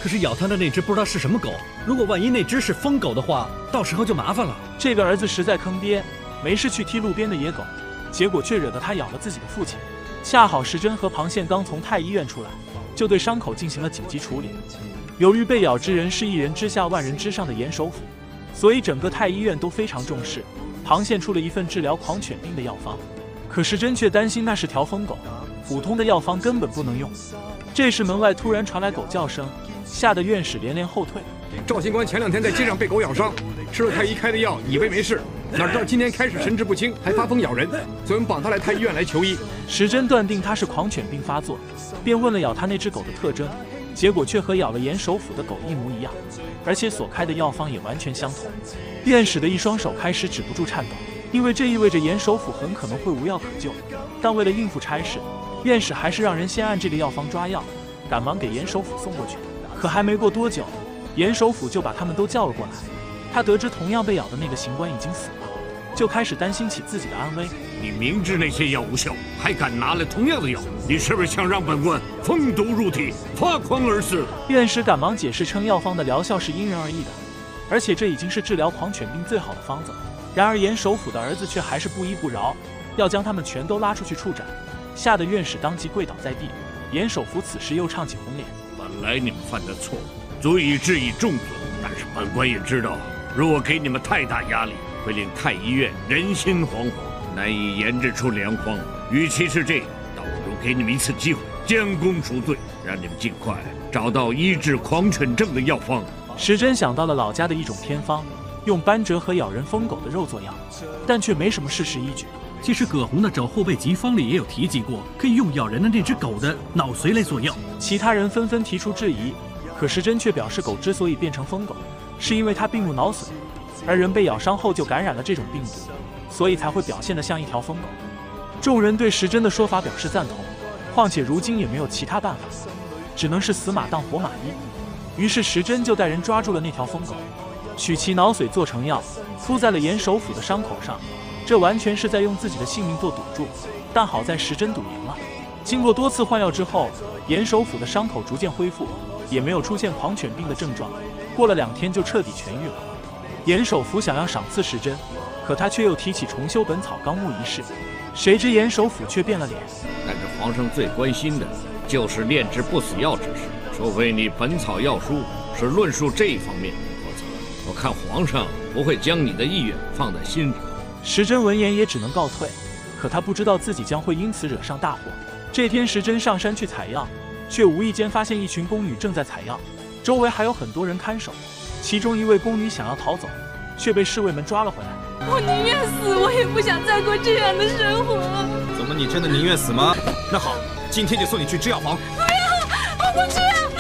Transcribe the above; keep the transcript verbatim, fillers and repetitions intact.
可是咬他的那只不知道是什么狗，如果万一那只是疯狗的话，到时候就麻烦了。 这个儿子实在坑爹，没事去踢路边的野狗，结果却惹得他咬了自己的父亲。恰好时珍和庞宪刚从太医院出来，就对伤口进行了紧急处理。由于被咬之人是一人之下万人之上的严守府，所以整个太医院都非常重视。庞宪出了一份治疗狂犬病的药方，可时珍却担心那是条疯狗，普通的药方根本不能用。这时门外突然传来狗叫声，吓得院士连连后退。 赵新官前两天在街上被狗咬伤，吃了太医开的药，以为没事，哪知道今天开始神志不清，还发疯咬人，所以我们绑他来太医院来求医。 时珍断定他是狂犬病发作，便问了咬他那只狗的特征，结果却和咬了严守府的狗一模一样，而且所开的药方也完全相同。院士的一双手开始止不住颤抖，因为这意味着严守府很可能会无药可救。但为了应付差事，院士还是让人先按这个药方抓药，赶忙给严守府送过去。可还没过多久，严守府就把他们都叫了过来。他得知同样被咬的那个刑官已经死了，就开始担心起自己的安危。 你明知那些药无效，还敢拿来同样的药，你是不是想让本官风毒入体，发狂而死？ 院士赶忙解释称，药方的疗效是因人而异的，而且这已经是治疗狂犬病最好的方子。然而严守府的儿子却还是不依不饶，要将他们全都拉出去处斩，吓得院士当即跪倒在地。严守府此时又唱起红脸。 本来你们犯的错足以治以重罪，但是本官也知道，如果给你们太大压力，会令太医院人心惶惶，难以研制出良方。与其是这样，倒不如给你们一次机会，将功赎罪，让你们尽快找到医治狂犬症的药方。 时珍想到了老家的一种偏方，用斑折和咬人疯狗的肉做药，但却没什么事实依据。 其实葛洪的肘后备急方里也有提及过，可以用咬人的那只狗的脑髓来做药。 其他人纷纷提出质疑，可时珍却表示，狗之所以变成疯狗，是因为它病入脑髓，而人被咬伤后就感染了这种病毒，所以才会表现得像一条疯狗。众人对时珍的说法表示赞同，况且如今也没有其他办法，只能是死马当活马医。于是时珍就带人抓住了那条疯狗，取其脑髓做成药，敷在了严守府的伤口上。这完全是在用自己的性命做赌注，但好在时珍赌赢了。经过多次换药之后，严守府的伤口逐渐恢复，也没有出现狂犬病的症状，过了两天就彻底痊愈了。严守府想要赏赐时珍，可他却又提起重修《本草纲目》一事，谁知严守府却变了脸。 但是皇上最关心的就是炼制不死药之事，除非你《本草药书》是论述这一方面，否则我看皇上不会将你的意愿放在心里。 时珍闻言也只能告退，可他不知道自己将会因此惹上大祸。这天时珍上山去采药，却无意间发现一群宫女正在采药，周围还有很多人看守。其中一位宫女想要逃走，却被侍卫们抓了回来。 我宁愿死，我也不想再过这样的生活。 怎么，你真的宁愿死吗？那好，今天就送你去制药房。 不要，我不去啊！